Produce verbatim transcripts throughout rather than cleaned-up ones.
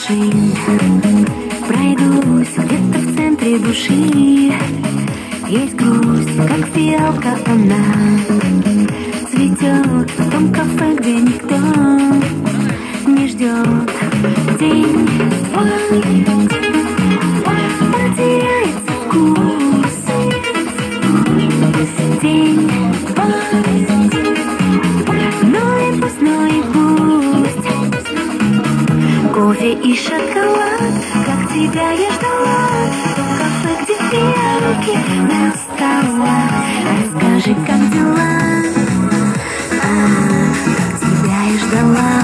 машин. Пройдусь где-то в центре души. Есть грусть, как фиалка она цветет в том кафе, где никто не ждет. День потеряется вкус. День, ну и пусть, ну и пусть. Кофе и шоколад, как тебя я ждала. В кафе, где фиалки настала. Расскажи, как дела, а, как тебя я ждала.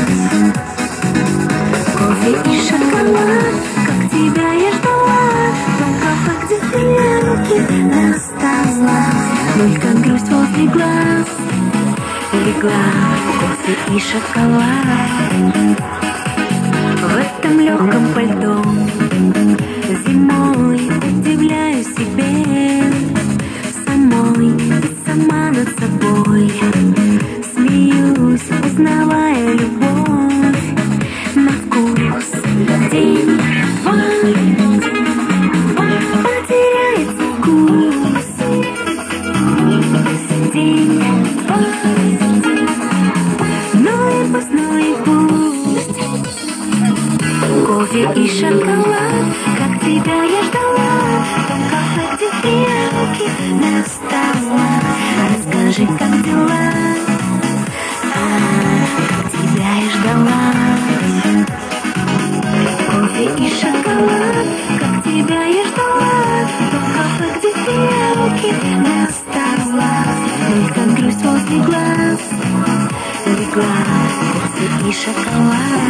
Кофе и шоколад, как тебя я ждала. В кафе, где фиалки настала. Только грусть возле глаз легла. Кофе и шоколад. В этом легком пальто зимой удивляю себе самой и сама над собой. Смеюсь, узнавая любовь на вкус. День потеряется вкус. День, ну и пусть, ну и пусть. Кофе и шоколад, как тебя я ждала. В том кафе, где фиалки настала. Расскажи, как дела, а, как тебя я ждала. Кофе и шоколад, как тебя я ждала. В том кафе, где фиалки настала. Только грусть возле глаз легла. Кофе и шоколад.